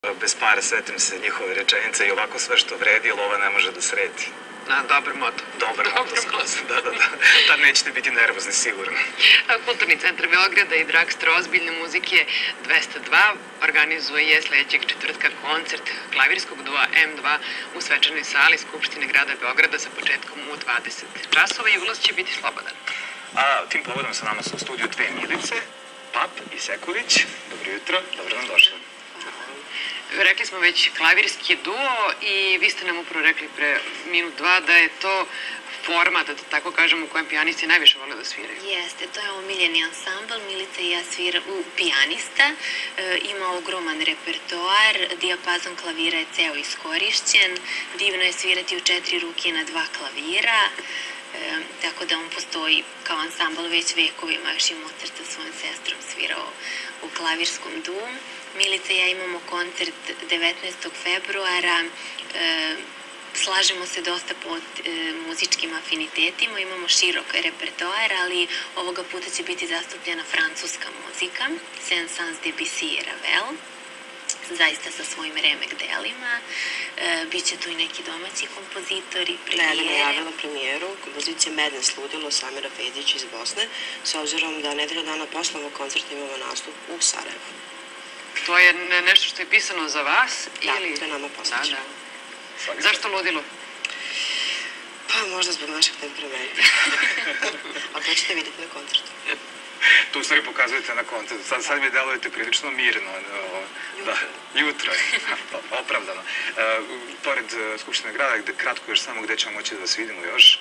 Bez para setim se njihove rečenice i ovako sve što vredi, lova ne može da sredi. Dobar moto. Dobar moto skroz, da. Tad nećete biti nervozni, sigurno. Kulturni centar Beograda i Dragster ozbiljne muzike 202 organizuje sljedećeg četvrtka koncert klavirskog dua M2 u svečanoj sali Skupštine grada Beograda sa početkom u 20 časova i ulaz će biti slobodan. A tim povodom sa nama su u studiju dve Milice, Pap i Sekulić. Dobro jutro, dobro nam došli. Rekli smo već klavirski duo i vi ste nam upravo rekli pre minut, dva da je to format, da tako kažem, u kojem pijanisti najviše vole da sviraju. Jeste, to je omiljeni ansambl. Milica i ja svira u pijanista. Ima ogroman repertoar, dijapazon klavira je ceo iskorišćen. Divno je svirati u 4 ruke na 2 klavira. Tako da on postoji kao ansambl već vekovima, još i Mozart sa svojom sestrom svirao u klavirskom duo. Milica i ja imamo koncert 19. februara, slažemo se dosta po muzičkim afinitetima, imamo širok repertoar, ali ovoga puta će biti zastupljena francuska muzika, Saint Saens Duettino, zaista sa svojim remek delima. Biće tu i neki domaći kompozitori, premijere. Da, je najavila premijeru kompozicije Medne sludilo Samira Pedić iz Bosne, s obzirom da nedelju dana posle ovog koncerta imamo nastup u Sarajevu. To je nešto što je pisano za vas? Da, to je nama posvećeno. Zašto ludilo? Pa možda zbog našeg temperamenta. A to ćete vidjeti na koncertu. To u stvari pokazujete na koncertu. Sad mi delujete prilično mirno. Jutro je. Opravdano. Pored Skupštine grada, kratko još samo gde ćemo moći da vas vidimo još?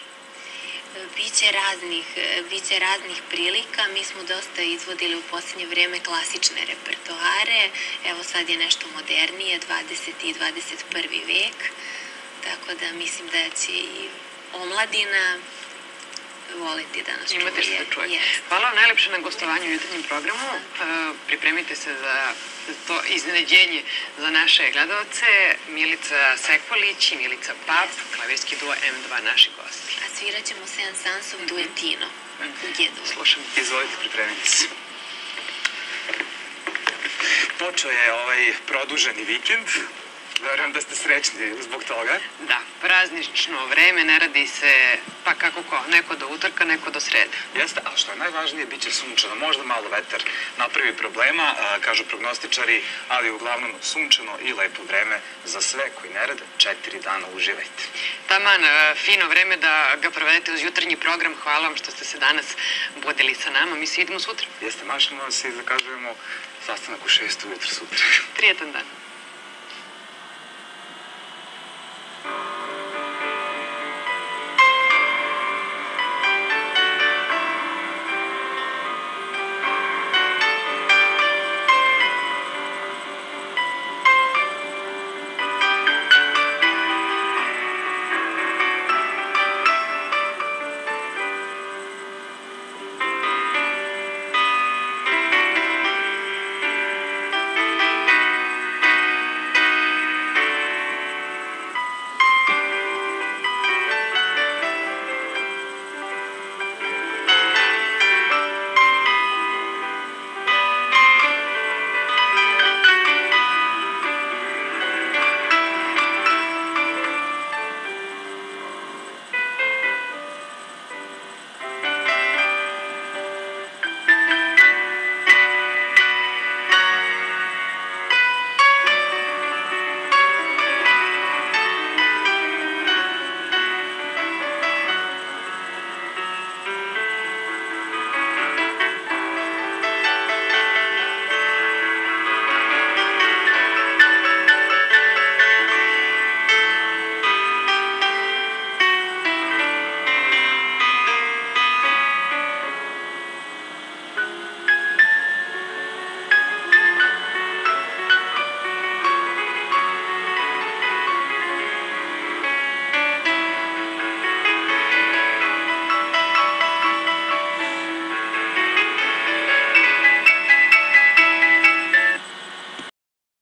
Biće raznih prilika. Mi smo dosta izvodili u posljednje vrijeme klasične repertoare. Evo sad je nešto modernije, 20. i 21. vek. Tako da mislim da će i omladina voliti da nas čuje. Imate što da čuje. Hvala vam najlepše na gostovanju u jutarnjem programu. Pripremite se za to iznenađenje za naše gledalce. Milica Sekulić i Milica Pap, klavirski duo M2, naši gosti. A svirat ćemo Saint Saens Duettino u G-duru. Slušamo. Izvolite, pripremite se. Počeo je ovaj produženi vikend. Verujem da ste srećni zbog toga. Da, praznično vreme, ne radi se pa kako ko, neko do utorka, neko do srede. Jeste, a što je najvažnije, bit će sunčano, možda malo vetar napravi problema, kažu prognostičari, ali uglavnom sunčano i lepo vreme za sve koji ne rade, 4 dana uživajte. Taman, fino vreme da ga provedete uz jutarnji program, hvala vam što ste se danas budili sa nama, mi se vidimo sutra. Jeste, mašimo se i zakazujemo sastanak u 6 ujutro sutra. Prijetan dan.